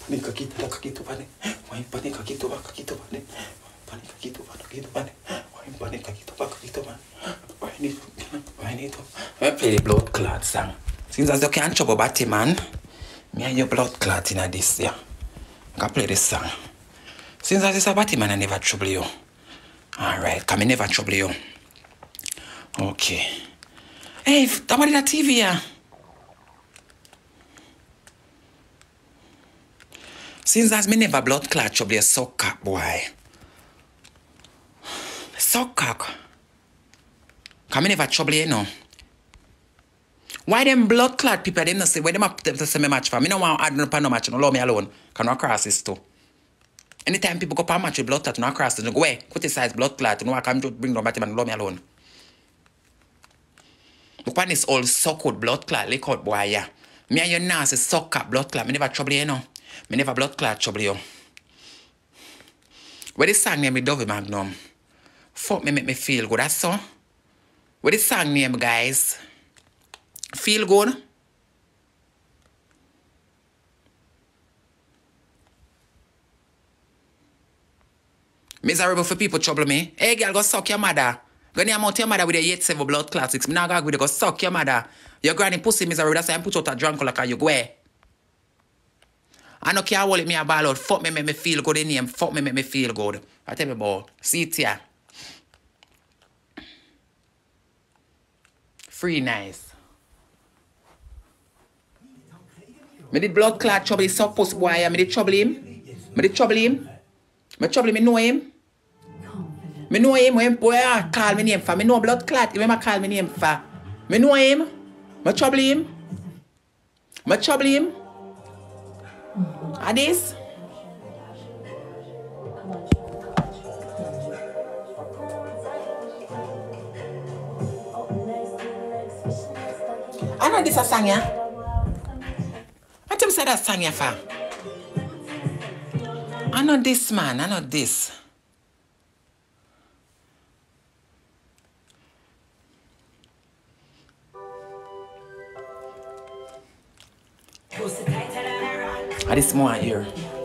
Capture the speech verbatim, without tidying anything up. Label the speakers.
Speaker 1: Ni kakita, kakito pane. Wine pane, kakito, kakito pane. Pane, kakito, kakito pane. Wine pane, kakito, kakito pane. Wine it, wine it. I play the blood clot song. Since as you can't trouble batty man, me and your blood clot in this, yeah. I can play this song. Since as it's a batty man, I never trouble you. Alright, come I never trouble you. Okay. Hey, that one in the T V, yeah. Since as me never blood clot trouble you, suck cock, boy. Suck cock. Come I never trouble you, no. Why them blood clot people, they don't say, why them up to say me match for? Me no want to add no pan no match, no allow me alone. Can no cross this too. Anytime people go pan match with blood clot, no cross this, no go away. Criticize blood clot, no I come to bring no batty man, allow me alone. Look on this old suck out blood clot, lick out boy, yeah. Me and your nasty suck up blood clot, me never trouble you, no. Me never blood clot trouble you. Where this song name me Dovey Magnum? Fuck me make me feel good, that's so. Where this song name, guys? Feel good? Miserable for people trouble me. Hey girl, go suck your mother. Go near out your mother with a yet seven blood classics. Me now go with go suck your mother. Your granny pussy miserable. That's why I put out a drunk like you go. I no care what me a ball out. Fuck me make me feel good in him. Fuck me make me feel good. I tell you about. See it here. Free nice. Me did blood clot trouble his suck pussy boy. Me did trouble him. Me did trouble him. Me trouble him. Me know him. Me know him. When boy call me name for. Me know blood clot. When I call me name for. Me know him. Me trouble him. Me trouble him. And this. I know this a song, yeah. What you say that song, yeah, for? I know this, man. I know this. I this more here.